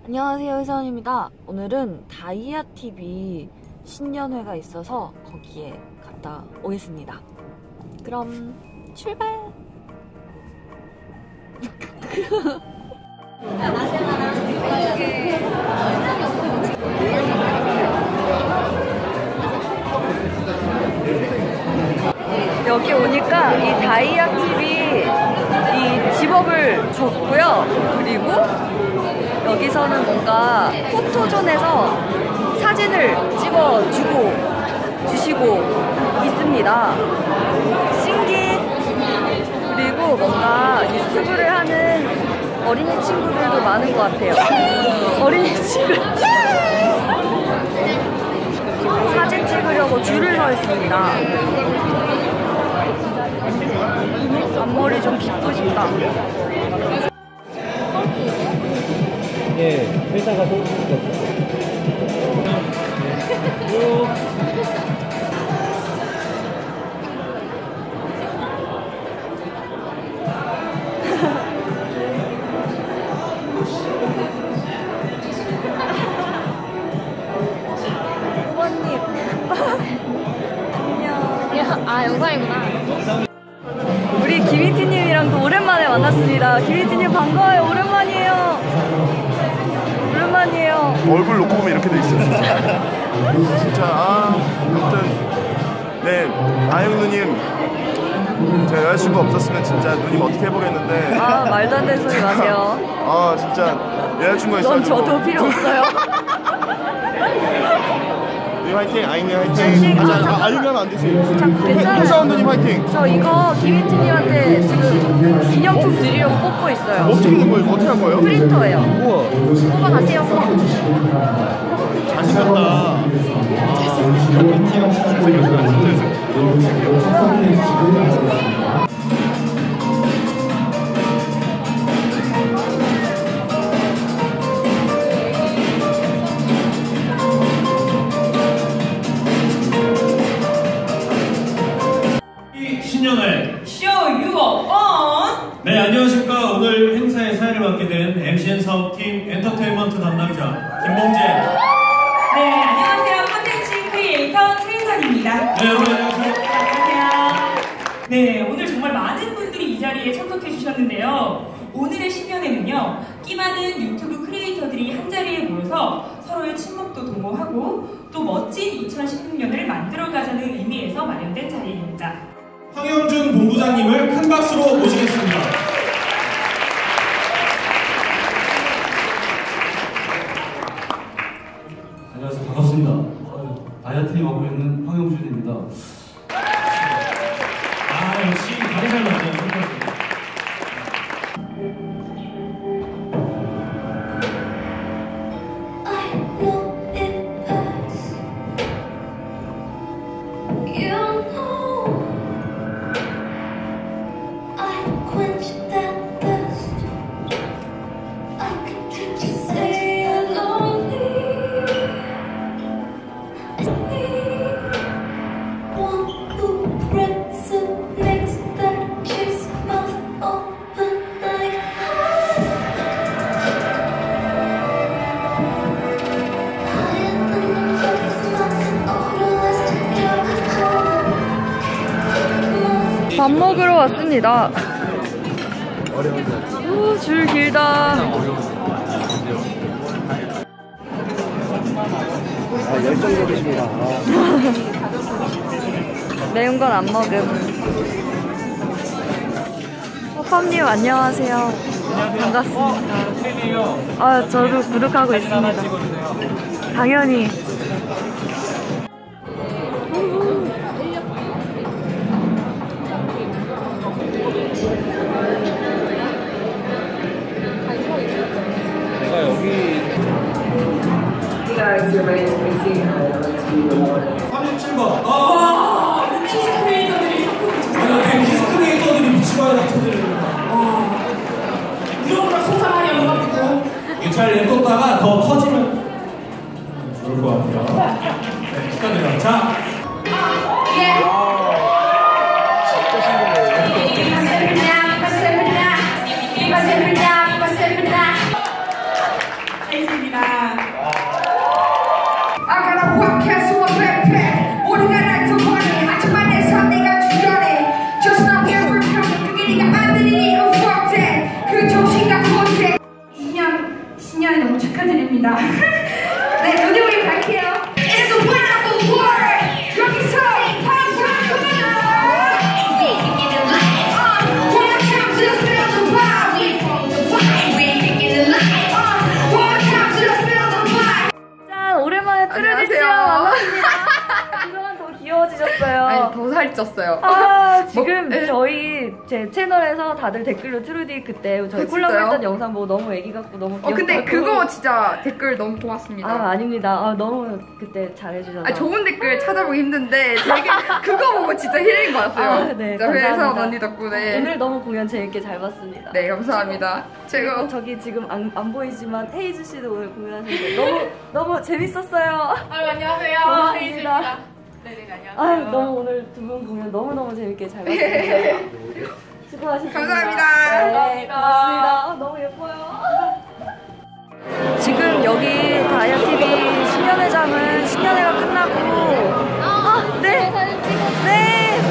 안녕하세요, 회사원입니다. 오늘은 다이아TV 신년회가 있어서 거기에 갔다 오겠습니다. 그럼 출발! 여기 오니까 이 다이아TV 이 집업을 줬고요. 그리고 여기서는 뭔가 포토존에서 사진을 찍어주고 주시고 있습니다. 신기. 그리고 뭔가 유튜브를 하는 어린이 친구들도 많은 것 같아요. 어린이 친구 사진 찍으려고 줄을 서 있습니다. 앞머리 좀 빗고 싶다. 예, 회사가 후보님 안녕. 아, 영상이구나. 우리 김희티님이랑도 오랜만에 만났습니다. 김희티님 반가워요. 오랜만이에요. 오랜만이에요. 얼굴 놓고 보면 이렇게 돼 있어요. 진짜 아무튼 네, 아영 누님 제가 여자친구 없었으면 진짜 누님 어떻게 해보겠는데 아, 말도 안 되는 소리 마세요. 아 진짜 여자친구가 넌 있어가지고 저도 필요 없어요. 누님 화이팅! 아영님 화이팅! 화이팅! 아영이면 안 되지. 괜찮아요. 회사원 누님 화이팅! 저 이거 김희티님한테 지금 기념품 드리려고 뽑고 있어요. 어떻게 된 거예요? 어떻게 한 거예요? 프린터예요. 우와 뽑아가세요. 잘생겼다. 신년회 쇼 유어 네, 안녕하십니까. 오늘 행사의 사회를 맡게 된 MCN 사업팀 엔터테인먼트 담당자 김봉재. 네, 안녕하세요. 콘텐츠 크리에이터 최희선입니다. 네, 여러분 안녕하세요. 안녕하세요. 네, 오늘 정말 많은 분들이 이 자리에 참석해 주셨는데요. 오늘의 신년회는요, 끼 많은 유튜브 크리에이터들이 한자리에 모여서 서로의 친목도 도모하고 또 멋진 2016년을 만들어가자는 의미에서 마련된 자리입니다. 황영준 본부장님을 큰 박수로 모시겠습니다. 안녕하세요. 반갑습니다. 다이아TV 하고 있는 황영준입니다. 아, 역시 다리 잘 맞네요. 밥 먹으러 왔습니다. 오, 줄 길다. 열정적이십니다. 매운 건 안 먹음. 호팝님 안녕하세요. 반갑습니다. 아, 저도 구독하고 있습니다. 당연히. 내가 여기 37번. 와, 키즈 크리에이터들이 상품을 주세요. 아니, 키스 크리에이터들이 미치광이 같은데. 이런 소상하게 영광이고. 이게 잘 냅뒀다가 더 커지면 좋을 것 같아요. 네, 축하드려요. 자. 예. 나이스입니다. 아가라 podcast on backpack 모두가 날 도와내 하지만 내 삶 내가 주변에 Just not here for you 그게 네가 안 들리니 fuck that 그 정신과 고세 신년 너무 축하드립니다. 네 노래를 갈게요. It's a wonderful world 여기서 방송합니다. We kicking it live one time to feel the vibe we from the vibe we kicking it live one time to feel the vibe. 짠! 오랜만에 트루디 씨와 만났습니다. 그동안 더 귀여워지셨어요. 아니 더 살쪘어요. 아, 지금 네. 저희 제 채널에서 다들 댓글로 트루디 그때 저희 콜라보 진짜요? 했던 영상 보고 너무 애기 같고 너무 귀엽다고. 근데 그거 진짜 댓글 너무 고맙습니다. 아, 아닙니다. 아, 너무 그때 잘해주셔서. 아, 좋은 댓글 찾아보기 힘든데 되게 그거 보고 진짜 힐링 받았어요. 아, 네, 진짜 감사합니다. 회사 언니 덕분에. 오늘 너무 공연 재밌게 잘 봤습니다. 네, 감사합니다. 그리고 최고. 저기 지금 안 보이지만 헤이즈 씨도 오늘 공연하셨는데 너무 재밌었어요. 안녕하세요. 고맙습니다. 네네, 아, 안녕하세요. 너무 오늘 두 분 공연 너무 재밌게 잘 봤습니다. 수고하셨습니다. 감사합니다. 네, 고맙습니다. 아, 너무 예뻐요. 지금 여기 다이아TV 신년회장은 신년회가 끝나고 네. 네.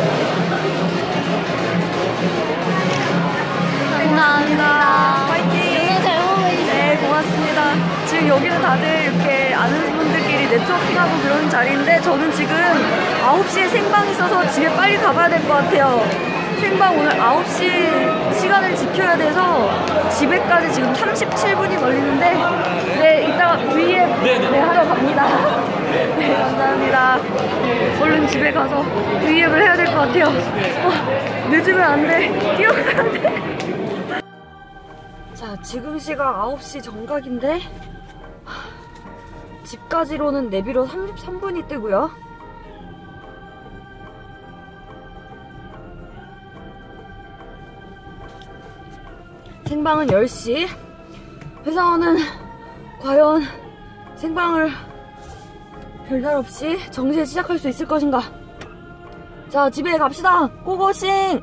감사합니다. 파이팅. 네, 고맙습니다. 지금 여기는 다들 이렇게 아는 분들끼리 네트워킹하고 그러는 자리인데 저는 지금 9시에 생방이 있어서 집에 빨리 가봐야 될 것 같아요. 생방 오늘 9시 시간을 지켜야 돼서 집에까지 지금 37분이 걸리는데 네, 이따가 V앱 네, 하러 갑니다. 네, 감사합니다. 얼른 집에 가서 V앱을 해야 될 것 같아요. 늦으면 안 돼. 뛰어가야 돼. 자, 지금 시각 9시 정각인데 집까지로는 내비로 33분이 뜨고요. 생방은 10시. 회사원은 과연 생방을 별날 없이 정시에 시작할 수 있을 것인가? 자, 집에 갑시다. 고고싱!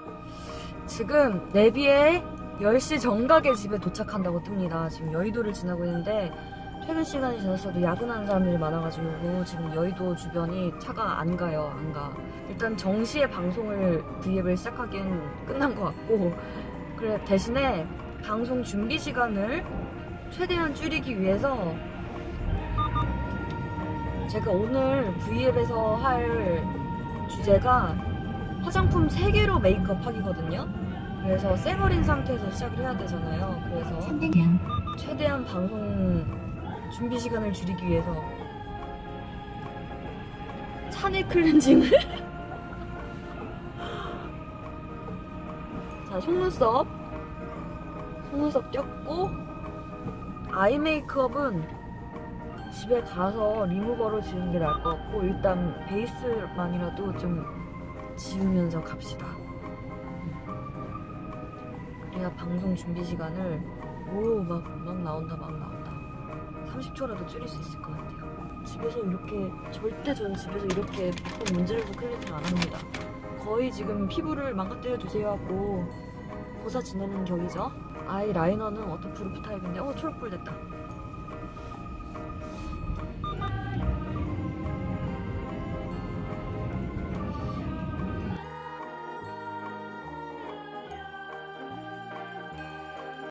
지금 내비에 10시 정각에 집에 도착한다고 뜹니다. 지금 여의도를 지나고 있는데 퇴근 시간이 지났어도 야근하는 사람들이 많아가지고 지금 여의도 주변이 차가 안 가요. 안 가. 일단 정시에 방송을 V앱을 시작하기엔 끝난 것 같고 그래 대신에 방송 준비 시간을 최대한 줄이기 위해서 제가 오늘 V앱에서 할 주제가 화장품 3개로 메이크업 하기거든요. 그래서 쌩얼인 상태에서 시작을 해야 되잖아요. 그래서 최대한 방송 준비 시간을 줄이기 위해서 차내 클렌징을 자, 속눈썹 꼈고 아이 메이크업은 집에 가서 리무버로 지우는 게 나을 것 같고 일단 베이스만이라도 좀 지우면서 갑시다. 그래야 방송 준비 시간을 막 나온다 30초라도 줄일 수 있을 것 같아요. 집에서 이렇게 절대 전 집에서 이렇게 폰 문지르고 클렌징 안 합니다. 거의 지금 피부를 망가뜨려 주세요 하고 고사 지내는 격이죠. 아이 라이너는 워터프루프 타입인데 초록불 됐다.